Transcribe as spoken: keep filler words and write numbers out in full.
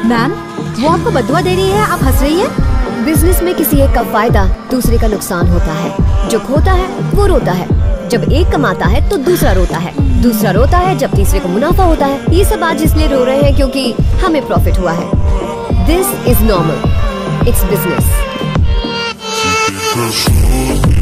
Ma'am, वो आपको बदुआ दे रही है, आप हंस रही है? बिजनेस में किसी एक का फायदा दूसरे का नुकसान होता है। जो खोता है वो रोता है, जब एक कमाता है तो दूसरा रोता है, दूसरा रोता है जब तीसरे को मुनाफा होता है। ये सब आज इसलिए रो रहे हैं क्योंकि हमें प्रॉफिट हुआ है। This is normal, it's business.